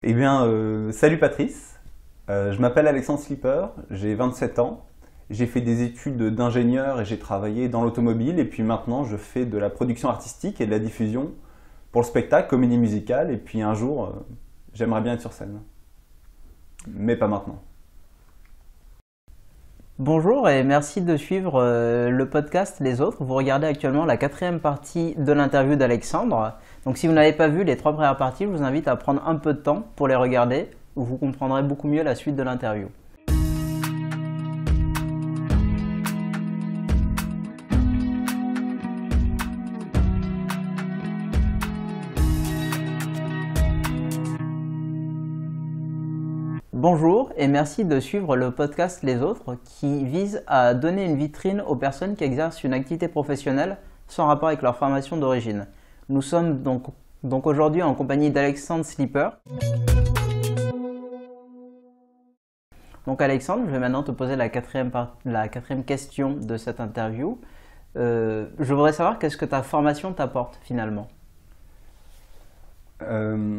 Eh bien, salut Patrice. Je m'appelle Alexandre Slipper, j'ai 27 ans. J'ai fait des études d'ingénieur et j'ai travaillé dans l'automobile. Et puis maintenant, je fais de la production artistique et de la diffusion pour le spectacle, comédie musicale. Et puis un jour, j'aimerais bien être sur scène. Mais pas maintenant. Bonjour et merci de suivre le podcast Les Autres. Vous regardez actuellement la 4e partie de l'interview d'Alexandre. Donc si vous n'avez pas vu les 3 premières parties, je vous invite à prendre un peu de temps pour les regarder, où vous comprendrez beaucoup mieux la suite de l'interview. Bonjour et merci de suivre le podcast Les Autres qui vise à donner une vitrine aux personnes qui exercent une activité professionnelle sans rapport avec leur formation d'origine. Nous sommes donc aujourd'hui en compagnie d'Alexandre Slipper. Donc Alexandre, je vais maintenant te poser la quatrième question de cette interview. Je voudrais savoir qu'est-ce que ta formation t'apporte finalement. En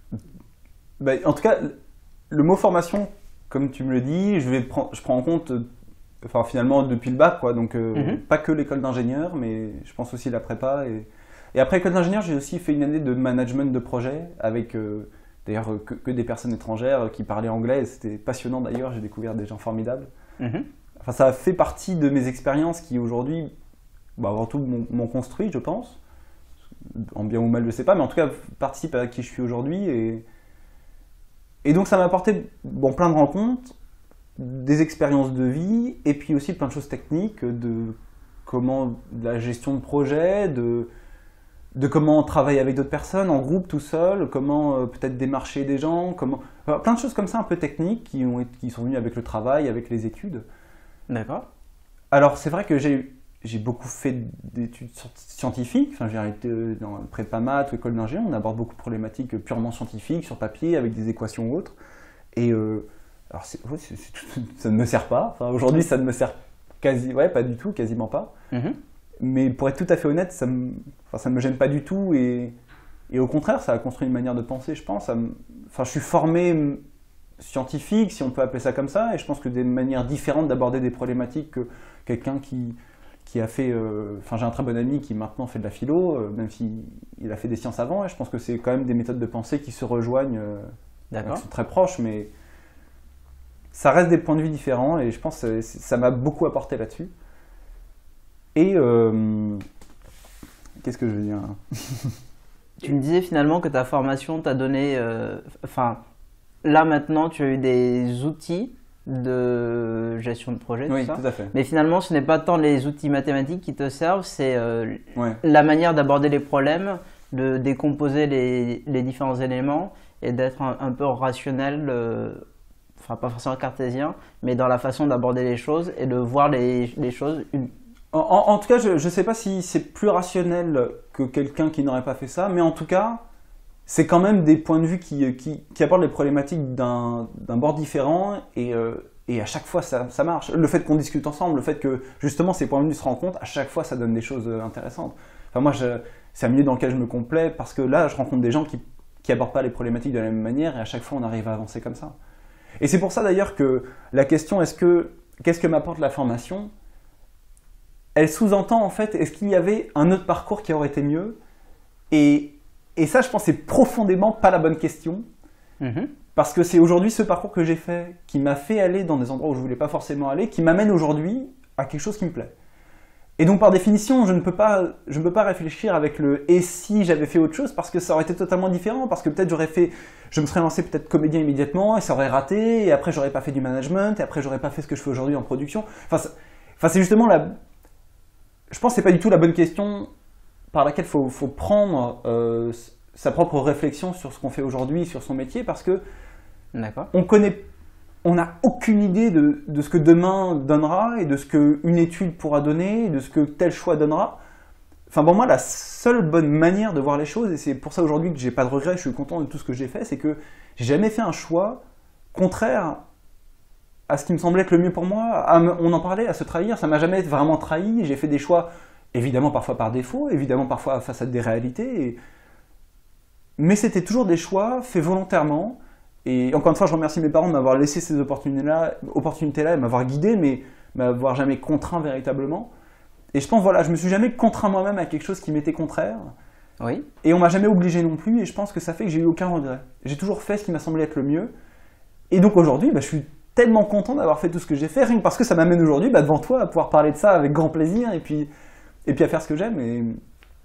tout cas, le mot formation, comme tu me le dis, je prends en compte, finalement depuis le bac, quoi. Donc pas que l'école d'ingénieur, mais je pense aussi la prépa. Et après l'école d'ingénieur, j'ai aussi fait une année de management de projet avec d'ailleurs que des personnes étrangères qui parlaient anglais. Et c'était passionnant d'ailleurs, j'ai découvert des gens formidables. Enfin, ça a fait partie de mes expériences qui aujourd'hui, avant tout, m'ont construit, je pense. En bien ou mal, je ne sais pas, mais en tout cas, participent à qui je suis aujourd'hui. Et donc ça m'a apporté plein de rencontres, des expériences de vie, et puis aussi plein de choses techniques, de la gestion de projet, de comment travailler avec d'autres personnes, en groupe, tout seul, comment peut-être démarcher des gens, plein de choses comme ça un peu techniques qui sont venues avec le travail, avec les études. D'accord. Alors c'est vrai que j'ai beaucoup fait d'études scientifiques, j'ai été dans le prépa maths ou école d'ingénieur, on aborde beaucoup de problématiques purement scientifiques, sur papier, avec des équations ou autres. Et alors ça ne me sert pas, aujourd'hui ça ne me sert pas du tout, quasiment pas. Mais pour être tout à fait honnête, ça ne me gêne pas du tout et au contraire, ça a construit une manière de penser, je pense. Je suis formé scientifique, si on peut appeler ça comme ça, et je pense que des manières différentes d'aborder des problématiques que quelqu'un qui a fait... j'ai un très bon ami qui maintenant fait de la philo, même s'il a fait des sciences avant, et je pense que c'est quand même des méthodes de pensée qui se rejoignent, qui sont très proches, mais ça reste des points de vue différents, et je pense que ça m'a beaucoup apporté là-dessus. Et qu'est-ce que je veux dire? Tu me disais finalement que ta formation t'a donné... là maintenant, tu as eu des outils de gestion de projet, oui, tout ça. Tout à fait. Mais finalement, ce n'est pas tant les outils mathématiques qui te servent, c'est la manière d'aborder les problèmes, de décomposer les différents éléments et d'être un peu rationnel, pas forcément cartésien, mais dans la façon d'aborder les choses et de voir les choses. En tout cas, je ne sais pas si c'est plus rationnel que quelqu'un qui n'aurait pas fait ça, mais en tout cas, c'est quand même des points de vue qui abordent les problématiques d'un bord différent et à chaque fois ça marche. Le fait qu'on discute ensemble, le fait que justement ces points de vue se rencontrent, à chaque fois ça donne des choses intéressantes. C'est un milieu dans lequel je me complais parce que là je rencontre des gens qui abordent pas les problématiques de la même manière et à chaque fois on arrive à avancer comme ça. Et c'est pour ça d'ailleurs que la question qu'est-ce que m'apporte la formation, elle sous-entend en fait, est-ce qu'il y avait un autre parcours qui aurait été mieux? Et ça, je pense, c'est profondément pas la bonne question. Parce que c'est aujourd'hui ce parcours que j'ai fait qui m'a fait aller dans des endroits où je voulais pas forcément aller, qui m'amène aujourd'hui à quelque chose qui me plaît. Et donc, par définition, je ne peux pas réfléchir avec le « et si j'avais fait autre chose » parce que ça aurait été totalement différent, parce que peut-être je me serais lancé peut-être comédien immédiatement et ça aurait raté, et après j'aurais pas fait du management, et après j'aurais pas fait ce que je fais aujourd'hui en production. C'est justement je pense que c'est pas du tout la bonne question par laquelle il faut prendre sa propre réflexion sur ce qu'on fait aujourd'hui, sur son métier, parce que on n'a aucune idée de ce que demain donnera et de ce qu'une étude pourra donner, et de ce que tel choix donnera. Pour moi, la seule bonne manière de voir les choses, et c'est pour ça aujourd'hui que j'ai pas de regrets, je suis content de tout ce que j'ai fait, c'est que j'ai jamais fait un choix contraire à ce qui me semblait être le mieux pour moi. On en parlait, à se trahir, ça m'a jamais vraiment trahi. J'ai fait des choix, évidemment parfois par défaut, évidemment parfois face à des réalités, mais c'était toujours des choix faits volontairement, Et encore une fois, je remercie mes parents de m'avoir laissé ces opportunités-là et m'avoir guidé, mais m'avoir jamais contraint véritablement. Et je pense, voilà, je me suis jamais contraint moi-même à quelque chose qui m'était contraire. Oui. Et on m'a jamais obligé non plus, et je pense que ça fait que j'ai eu aucun regret. J'ai toujours fait ce qui m'a semblé être le mieux. Et donc aujourd'hui, je suis tellement content d'avoir fait tout ce que j'ai fait, rien que parce que ça m'amène aujourd'hui devant toi à pouvoir parler de ça avec grand plaisir, et puis à faire ce que j'aime.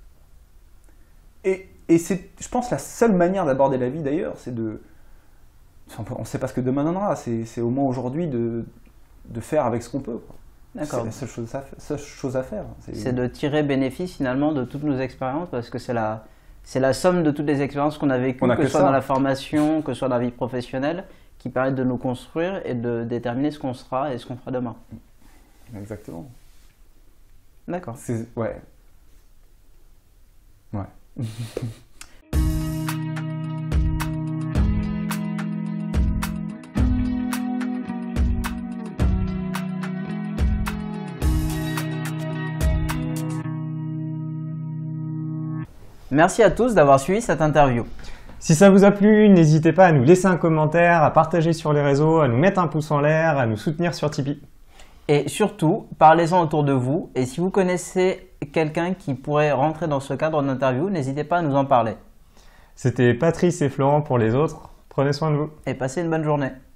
Et c'est, je pense, la seule manière d'aborder la vie d'ailleurs, c'est de... On ne sait pas ce que demain donnera, c'est au moins aujourd'hui de faire avec ce qu'on peut. D'accord. C'est la seule chose à faire. C'est de tirer bénéfice finalement de toutes nos expériences, parce que c'est la somme de toutes les expériences qu'on a vécues, que ce soit dans la formation, que ce soit dans la vie professionnelle, qui permettent de nous construire et de déterminer ce qu'on sera et ce qu'on fera demain. Exactement. D'accord. Ouais. Merci à tous d'avoir suivi cette interview. Si ça vous a plu, n'hésitez pas à nous laisser un commentaire, à partager sur les réseaux, à nous mettre un pouce en l'air, à nous soutenir sur Tipeee. Et surtout, parlez-en autour de vous. Et si vous connaissez quelqu'un qui pourrait rentrer dans ce cadre d'interview, n'hésitez pas à nous en parler. C'était Patrice et Florent pour les autres. Prenez soin de vous. Et passez une bonne journée.